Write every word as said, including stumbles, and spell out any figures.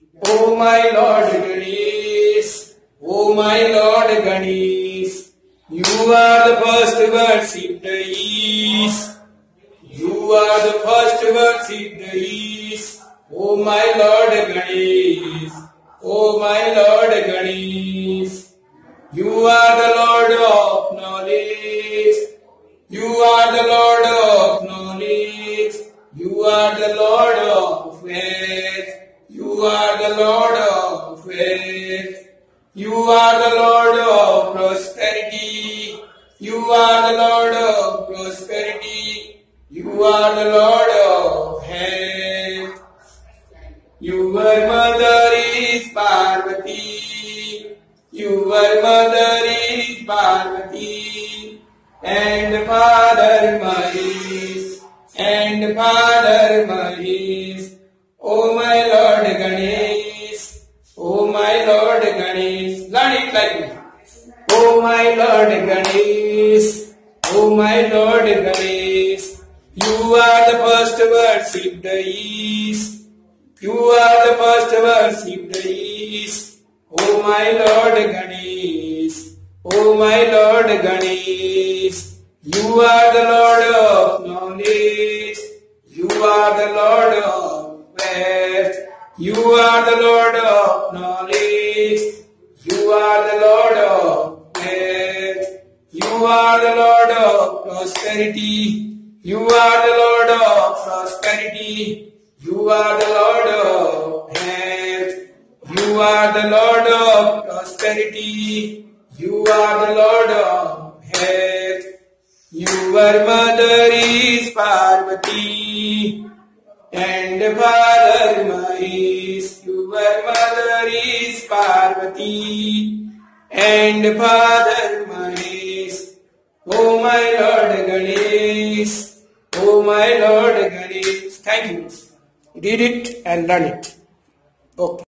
Oh my Lord Ganesh, oh my Lord Ganesh, you are the first worshipped East. You are the first worshipped East. Oh my Lord Ganesh, oh my Lord Ganesh, you are the Lord of knowledge. You are the Lord of knowledge. You are the Lord of faith. You are the Lord of faith. You are the Lord of prosperity. You are the Lord of prosperity. You are the Lord of health. Your mother is Parvati. Your mother is Parvati. And Father Mahesh. And Father Mahesh. Oh my Lord Ganesh. Oh my Lord Ganesh. Learn it like me. Oh my Lord Ganesh. Oh my Lord Ganesh. You are the first worshipped East. You are the first worshipped East. Oh my Lord Ganesh. Oh my Lord Ganesh. You are the Lord of knowledge. You are the Lord of faith. You are the Lord of knowledge. You are the Lord of faith. You are the Lord of prosperity. You are the Lord of prosperity. You are the Lord of health. You are the Lord of prosperity. You are the Lord of health. Your mother is Parvati. And Father Mahesh. Your mother is Parvati. And Father Mahesh. Oh my Lord Ganesh. Oh my Lord Ganesh. Thank you. Read it and learn it. Okay.